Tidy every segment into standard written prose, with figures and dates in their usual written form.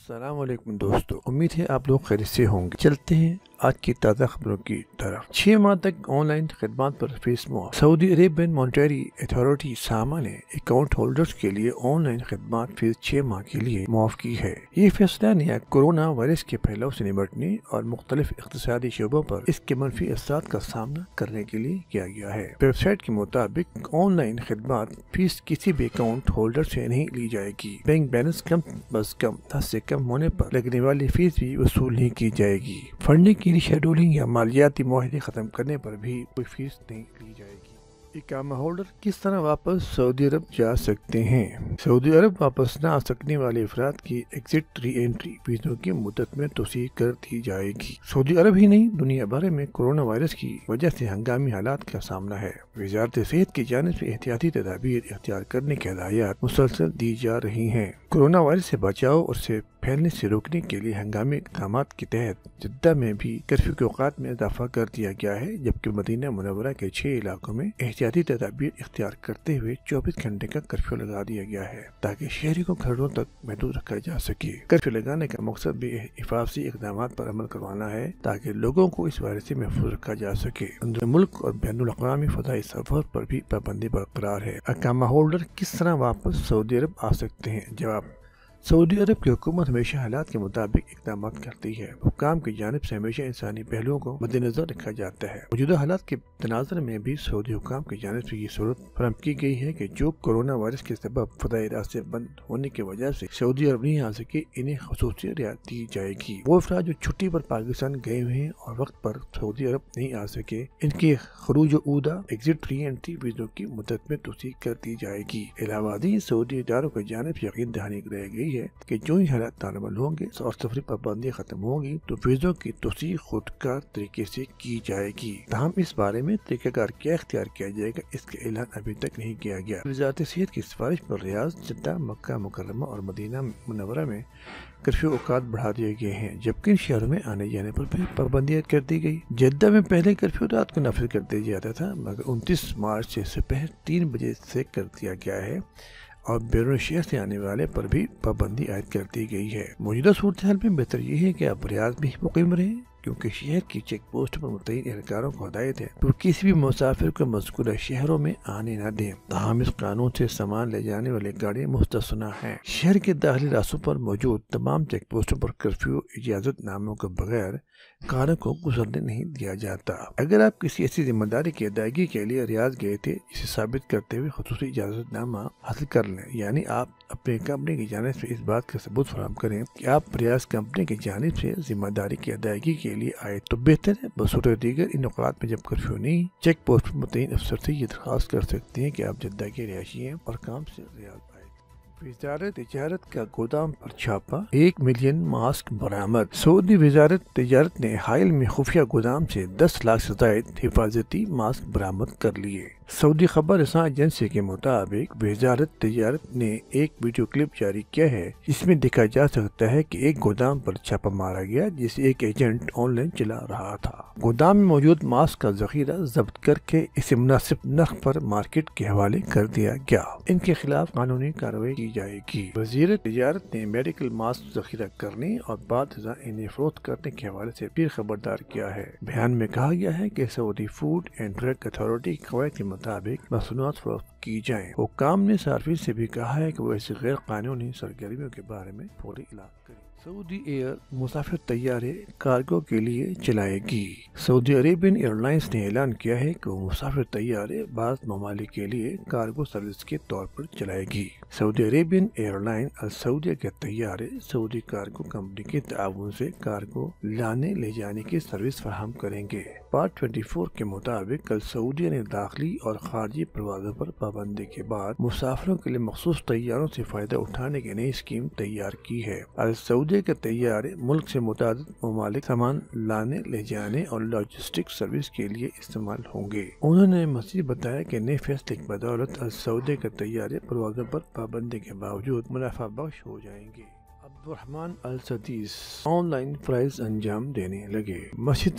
السلام علیکم دوستو، امید ہے آپ لوگ خیریت سے ہوں گے۔ چلتے ہیں آج کی تازہ خبروں کی طرف۔ 6 ماہ تک آن لائن خدمات پر فیس معاف۔ Saudi Arabian monetary authority SAMA نے اکاؤنٹ ہولڈرز کے لیے آن لائن خدمات فیس 6 ماہ کے لیے معاف کی ہے۔ یہ فیصلہ نیا کورونا وائرس کے پھیلاؤ سے نمٹنے اور مختلف اقتصادی شعبوں پر اس کے منفی اثرات کا سامنا کرنے کے لیے کیا گیا ہے۔ ویب سائٹ کے مطابق آن لائن خدمات فیس کسی بھی اکاؤنٹ ہولڈر سے نہیں لی جائے گی۔ بینک بیلنس کم از کم 10 سے کم ہونے پر لگنے والی فیس بھی وصول نہیں کی جائے گی۔ فنڈنگ کی ری شیڈولنگ یا مالیاتی معاہدے ختم کرنے پر بھی کوئی فیس نہیں لی جائے گی۔ اقامہ ہولڈر کس طرح واپس سعودی عرب جا سکتے ہیں؟ سعودی عرب واپس نہ آ سکنے والے افراد کی ایگزٹ ری انٹری ویزوں کی مدت میں توسیع کر دی جائے گی۔ سعودی عرب ہی نہیں، دنیا بھر میں کورونا وائرس کی وجہ سے ہنگامی حالات کا سامنا ہے۔ وزارت صحت کی جانب سے احتیاطی تدابیر اختیار کرنے کی ہدایات مسلسل دی جا رہی ہیں۔ کورونا وائرس سے بچاؤ اور اسے پھیلنے سے روکنے کے لیے ہنگامی اقدامات کے تحت جدہ میں بھی کرفیو کے اوقات میں اضافہ کر دیا گیا ہے، جبکہ مدینہ منورہ کے 6 علاقوں میں احتیاطی تدابیر اختیار کرتے ہوئے 24 گھنٹے کا کرفیو لگا دیا گیا ہے تاکہ شہری کو گھروں تک محدود رکھا جا سکے۔ کرفیو لگانے کا مقصد بھی حفاظتی اقدامات پر عمل کروانا ہے تاکہ لوگوں کو اس وائرس سے محفوظ رکھا جا سکے۔ اندر ملک اور بین الاقوامی فضائی سفر پر بھی پابندی برقرار ہے۔ اقامہ ہولڈر کس طرح واپس سعودی عرب آ سکتے ہیں؟ جواب: سعودی عرب کی حکومت ہمیشہ حالات کے مطابق اقدامات کرتی ہے۔ حکام کی جانب سے ہمیشہ انسانی پہلوؤں کو مد نظر رکھا جاتا ہے۔ موجودہ حالات کے تناظر میں بھی سعودی حکام کی جانب سے یہ صورت فراہم کی گئی ہے کہ جو کورونا وائرس کے سبب فضائی راستے بند ہونے کی وجہ سے سعودی عرب نہیں آ سکے، انہیں خصوصی رعایت دی جائے گی۔ وہ افراد جو چھٹی پر پاکستان گئے ہوئے ہیں اور وقت پر سعودی عرب نہیں آ سکے، ان کے خروج عودہ ایگزٹ ری انٹری ویزوں کی مدت میں توسیع کر دی جائے گی۔ علاوہ ازیں سعودی اداروں کی جانب سے یقین دہانی رہ گئی ہے کہ جو ہی حالات نارمل ہوں گے اور سفری پابندیاں ختم ہوں گی تو ویزوں کی توسیع خود کار طریقے سے کی جائے گی۔ تاہم اس بارے میں طریقہ کار کیا اختیار کیا جائے گا، اس کا اعلان ابھی تک نہیں کیا گیا۔ وزارت صحت کی سفارش پر ریاض، جدہ، مکہ مکرمہ اور مدینہ منورہ میں کرفیو اوقات بڑھا دیے گئے ہیں، جبکہ ان شہروں میں آنے جانے پر بھی پابندیاں کر دی گئی۔ جدہ میں پہلے کرفیو رات کو نافذ کر دیا جاتا تھا، مگر 29 مارچ سے دوپہر 3 بجے سے کر دیا گیا ہے اور بیرون شہر سے آنے والے پر بھی پابندی عائد کر دی گئی ہے۔ موجودہ صورتحال میں بہتر یہ ہے کہ آپ ریاض میں ہی مقیم رہیں، کیونکہ شہر کی چیک پوسٹ پر متعین اہلکاروں کو ہدایت ہے کہ کسی بھی مسافر کو مذکورہ شہروں میں آنے نہ دیں۔ تاہم اس قانون سے سامان لے جانے والی گاڑیاں مستثنیٰ ہیں۔ شہر کے داخلی راستوں پر موجود تمام چیک پوسٹوں پر کرفیو اجازت ناموں کے بغیر کاروں کو گزرنے نہیں دیا جاتا۔ اگر آپ کسی ایسی ذمہ داری کی ادائیگی کے لیے ریاض گئے تھے، اسے ثابت کرتے ہوئے خصوصی اجازت نامہ حاصل کر لیں، یعنی آپ اپنی کمپنی کی جانب سے اس بات کا ثبوت فراہم کریں کہ آپ ریاض کمپنی کی جانب سے ذمہ داری کی ادائیگی کے لیے آئے تو بہتر ہے۔ بصورت دیگر ان اوقات میں جب کرفیو نہیں، چیک پوسٹ پر متعین افسر سے یہ درخواست کر سکتے ہیں کہ آپ جدہ کے رہائشی ہیں اور کام سے ریاض آئے۔ وزارت تجارت کا گودام پر چھاپہ، 1 ملین ماسک برآمد۔ سعودی وزارت تجارت نے حائل میں خفیہ گودام سے 10 لاکھ سے زائد حفاظتی ماسک برآمد کر لیے۔ سعودی خبر رساں ایجنسی کے مطابق وزارت تجارت نے ایک ویڈیو کلپ جاری کیا ہے جس میں دیکھا جا سکتا ہے کہ ایک گودام پر چھاپہ مارا گیا جسے ایک ایجنٹ آن لائن چلا رہا تھا۔ گودام میں موجود ماسک کا ذخیرہ ضبط کر کے اسے مناسب نرخ پر مارکیٹ کے حوالے کر دیا گیا۔ ان کے خلاف قانونی کارروائی کی جائے گی۔ وزارت تجارت نے میڈیکل ماسک ذخیرہ کرنے اور بعد ازاں انہیں فروخت کرنے کے حوالے سے بھی خبردار کیا ہے۔ بیان میں کہا گیا ہے کہ Saudi food and drug authority کے قواعد کے مطابق مصنوعات فروخت کی جائیں۔ حکام نے صارفین سے بھی کہا ہے کہ وہ ایسی غیر قانونی سرگرمیوں کے بارے میں فوری اطلاع کریں۔ سعودی ایئر مسافر طیارے کارگو کے لیے چلائے گی۔ سعودی عربین ایئر لائنز نے اعلان کیا ہے کہ وہ مسافر طیارے بعض ممالک کے لیے کارگو سروس کے طور پر چلائے گی۔ سعودی عربین ایئر لائن السعودیہ کے طیارے سعودی کارگو کمپنی کے تعاون سے کارگو لانے لے جانے کی سروس فراہم کریں گے۔ پارٹ 24 کے مطابق کل سعودیہ نے داخلی اور خارجی پروازوں پر پابندی کے بعد مسافروں کے لیے مخصوص طیاروں سے فائدہ اٹھانے کی نئی اسکیم تیار کی ہے۔ السعودیہ کے طیارے ملک سے متعدد ممالک سامان لانے لے جانے اور لاجسٹک سروس کے لیے استعمال ہوں گے۔ انہوں نے مزید بتایا کہ نئے فیصلے کی بدولت السعودیہ کے طیارے پروازوں پر پابندی کے باوجود منافع بخش ہو جائیں گے۔ عبدالرحمن السدیس آن لائن فرائض انجام دینے لگے۔ مسجد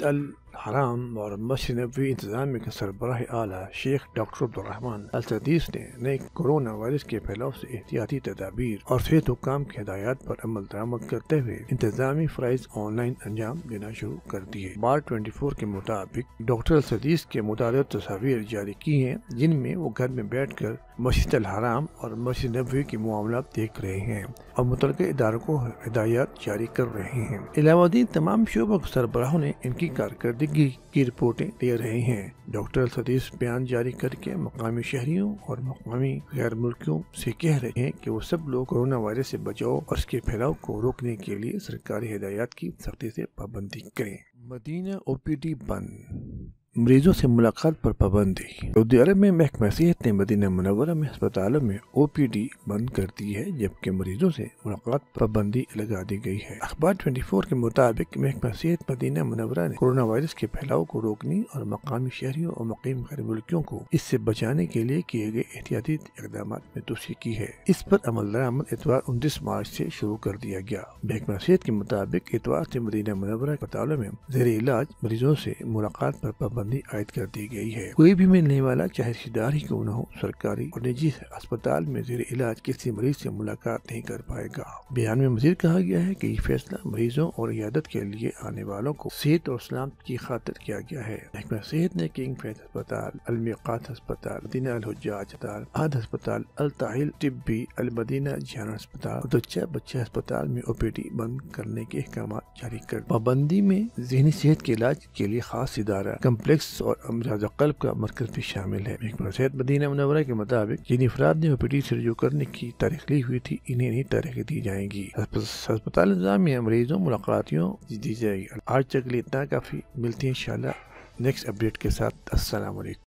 حرام اور مسجد نبوی انتظامیہ کے سربراہ اعلیٰ شیخ ڈاکٹر عبدالرحمان السدیس نے نئے کورونا وائرس کے پھیلاؤ سے احتیاطی تدابیر اور صحت حکام کی ہدایات پر عمل درآمد کرتے ہوئے انتظامی فرائض آن لائن انجام دینا شروع کر دیے۔ بار 24 کے مطابق ڈاکٹر السدیس کے متعدد تصاویر جاری کی ہیں جن میں وہ گھر میں بیٹھ کر مسجد الحرام اور مسجد نبوی کے معاملات دیکھ رہے ہیں اور متعلقہ اداروں کو ہدایات جاری کر رہے ہیں۔ علاوہ ازیں تمام شعبوں کے سربراہوں نے ان کی کارکردگی کی رپورٹیں دے رہے ہیں۔ ڈاکٹر السدیس بیان جاری کر کے مقامی شہریوں اور مقامی غیر ملکیوں سے کہہ رہے ہیں کہ وہ سب لوگ کورونا وائرس سے بچاؤ اور اس کے پھیلاؤ کو روکنے کے لیے سرکاری ہدایات کی سختی سے پابندی کریں۔ مدینہ OPD بند، مریضوں سے ملاقات پر پابندی۔ سعودی عرب میں محکمہ صحت نے مدینہ منورہ میں ہسپتالوں میں OPD بند کر دی ہے جبکہ مریضوں سے ملاقات پر پابندی لگا دی گئی ہے۔ اخبار 24 کے مطابق محکمہ صحت مدینہ منورہ نے کورونا وائرس کے پھیلاؤ کو روکنے اور مقامی شہریوں اور مقیم غیر ملکیوں کو اس سے بچانے کے لیے کیے گئے احتیاطی اقدامات میں توسیع کی ہے۔ اس پر عمل درآمد اتوار 29 مارچ سے شروع کر دیا گیا۔ محکمہ صحت کے مطابق اتوار سے مدینہ منورہ اسپتالوں میں زیر علاج مریضوں سے ملاقات پر پابندی عائد کر دی گئی ہے۔ کوئی بھی ملنے والا چاہے رشتہ دار ہی کیوں نہ ہو سرکاری اور نجی اسپتال میں زیر علاج کسی مریض سے ملاقات نہیں کر پائے گا۔ بیان میں مزید کہا گیا ہے کہ یہ فیصلہ مریضوں اور عیادت کے لیے آنے والوں کو صحت اور سلامت کی خاطر کیا گیا ہے۔ محکمہ صحت نے کنگ فیصل اسپتال، المیقات اسپتال، مدینہ الحجاج اسپتال، عہد اسپتال، التاحل طبی، المدینہ جہان اسپتال اور دچہ بچہ اسپتال میں OPD بند کرنے کے احکامات جاری کر۔ پابندی میں ذہنی صحت کے علاج کے لیے خاص ادارہ، کمپلیکس اور امراض قلب کا مرکز بھی شامل ہے۔ محکمہ صحت مدینہ منورہ کے مطابق جن افراد نے OPD سے رجوع کرنے کی تاریخ لی ہوئی تھی انہیں نہیں تاریخ دی جائیں گی۔ ہسپتال انتظامیہ مریضوں ملاقاتیوں دی جائے گی۔ آج تک لیے اتنا کافی، ملتی ہیں انشاءاللہ نیکسٹ اپڈیٹ کے ساتھ۔ السلام علیکم۔